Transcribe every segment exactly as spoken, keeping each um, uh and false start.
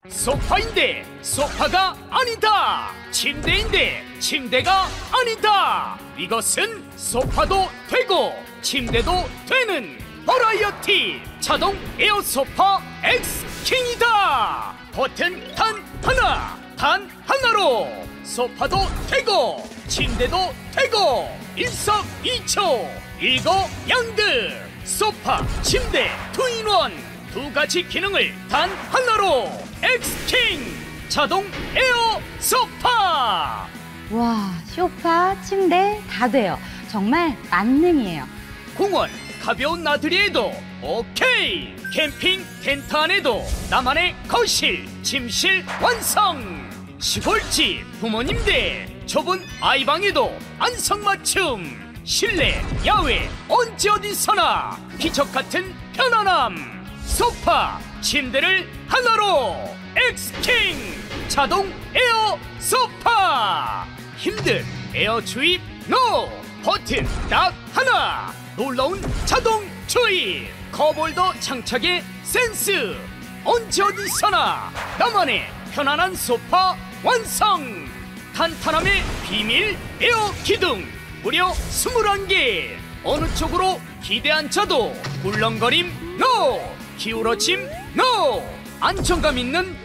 소파인데 소파가 아니다. 침대인데 침대가 아니다. 이것은 소파도 되고 침대도 되는 버라이어티 자동 에어소파 엑스킹이다. 버튼 단 하나, 단 하나로 소파도 되고 침대도 되고 일석이조 일거양득. 소파, 침대, 투인원 두 가지 기능을 단 하나로 엑스킹 자동 에어 소파. 와, 소파, 침대 다 돼요. 정말 만능이에요. 공원 가벼운 나들이에도 오케이. 캠핑 텐트 안에도 나만의 거실, 침실 완성. 시골집 부모님 대 좁은 아이방에도 안성맞춤. 실내, 야외 언제 어디서나 기적같은 편안함. 소파, 침대를 하나로 엑스킹 자동 에어 소파. 힘든 에어 주입 노. 버튼 딱 하나. 놀라운 자동 주입. 컵홀더 장착의 센스. 언제 어디서나 나만의 편안한 소파 완성. 탄탄함의 비밀 에어 기둥 무려 스물한 개. 어느 쪽으로 기대 앉혀도 울렁거림 노. 기울어짐 노. 안정감 있는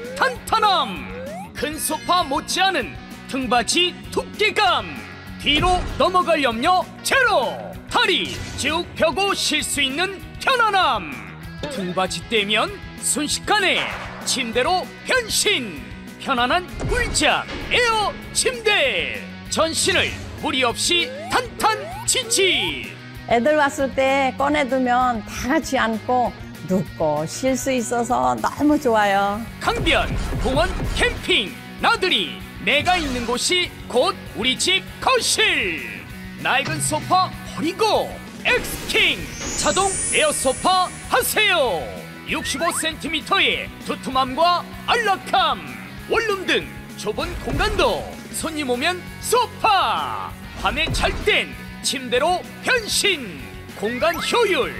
탄탄함. 큰 소파 못지않은 등받이 두께감. 뒤로 넘어갈 염려 제로. 다리 쭉 펴고 쉴 수 있는 편안함. 등받이 떼면 순식간에 침대로 변신. 편안한 꿀잠 에어 침대. 전신을 무리 없이 탄탄 지지. 애들 왔을 때 꺼내두면 다 같이 앉고 눕고 쉴 수 있어서 너무 좋아요. 강변, 공원, 캠핑, 나들이 내가 있는 곳이 곧 우리 집 거실. 낡은 소파 버리고 엑스킹 자동 에어 소파 하세요. 육십오 센티미터의 두툼함과 안락함. 원룸 등 좁은 공간도 손님 오면 소파. 밤에 잘 땐 침대로 변신. 공간 효율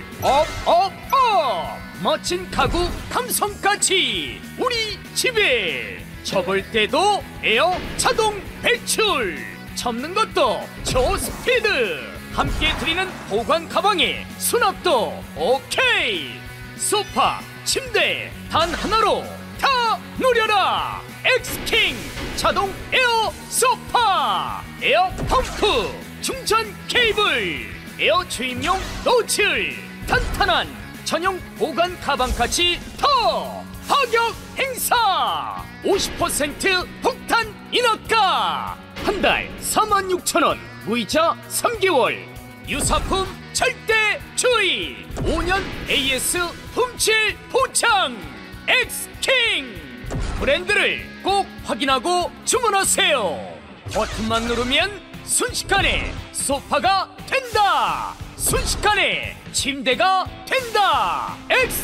업업업. 멋진 가구 감성까지 우리 집에. 접을 때도 에어 자동 배출. 접는 것도 초스피드. 함께 드리는 보관 가방에 수납도 오케이. 소파, 침대 단 하나로 다 누려라. 엑스킹 자동 에어 소파. 에어 펌프, 충전 케이블, 에어 주입용 노즐, 탄탄한 전용 보관 가방까지 더 파격 행사. 오십 퍼센트 폭탄 인하가. 한 달 사만 육천 원 무이자 삼 개월. 유사품 절대 주의. 오 년 에이에스 품질 보장. 엑스킹 브랜드를 꼭 확인하고 주문하세요. 버튼만 누르면 순식간에 소파가 된다. 순식간에 침대가 된다.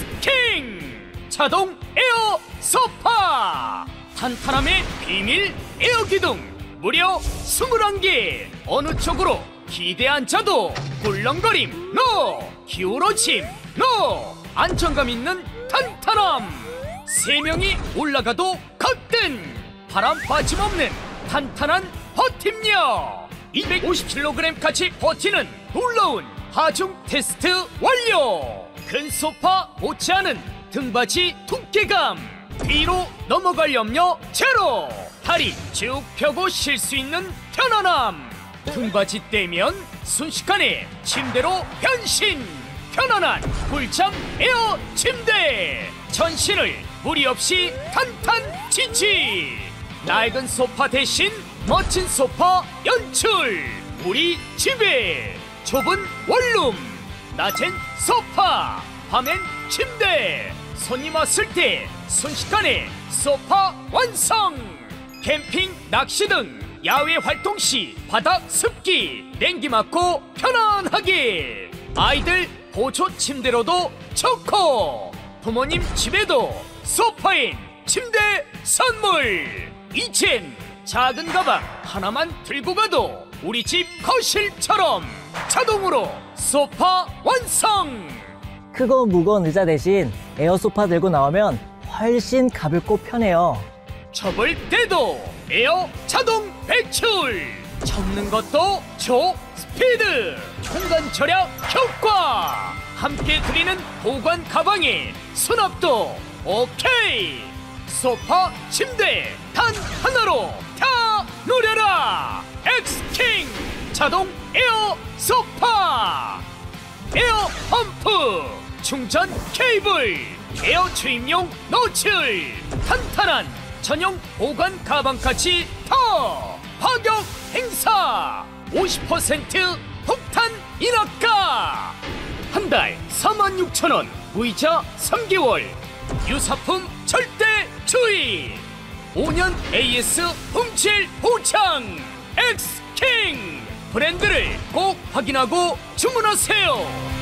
엑스킹 자동 에어 소파. 탄탄함의 비밀 에어 기둥 무려 스물한 개. 어느 쪽으로 기대 앉혀도 꿀렁거림 노. 기울어짐 노. 안정감 있는 탄탄함. 세 명이 올라가도 거뜬 바람 빠짐없는 탄탄한 버팀력. 이백오십 킬로그램까지 버티는 놀라운 하중 테스트 완료. 큰 소파 못지않은 등받이 두께감. 뒤로 넘어갈 염려 제로. 다리 쭉 펴고 쉴 수 있는 편안함. 등받이 떼면 순식간에 침대로 변신. 편안한 꿀잠 에어 침대. 전신을 무리 없이 탄탄 지지. 낡은 소파 대신 멋진 소파 연출. 우리 집에. 좁은 원룸, 낮엔 소파, 밤엔 침대. 손님 왔을 때 순식간에 소파 완성. 캠핑, 낚시 등 야외 활동 시 바닥 습기 냉기 맞고 편안하게. 아이들 보조 침대로도 좋고 부모님 집에도 소파인 침대 선물. 이젠 작은 가방 하나만 들고 가도 우리 집 거실처럼 자동으로 소파 완성. 크고 무거운 의자 대신 에어 소파 들고 나오면 훨씬 가볍고 편해요. 접을 때도 에어 자동 배출, 접는 것도 초 스피드, 공간 절약 효과, 함께 드리는 보관 가방에 수납도 오케이. 소파 침대 단 하나로 다 누려라. 엑스킹 자동 에어 소파, 에어 펌프, 충전 케이블, 에어 추임용 노즐, 탄탄한 전용 보관 가방까지 더 파격 행사. 오십 퍼센트 폭탄 인하가. 한 달 사만 육천 원, 무이자 삼 개월, 유사품 절대 주의, 오 년 에이에스 훔칠 보장. 엑스킹 브랜드를 꼭 확인하고 주문하세요.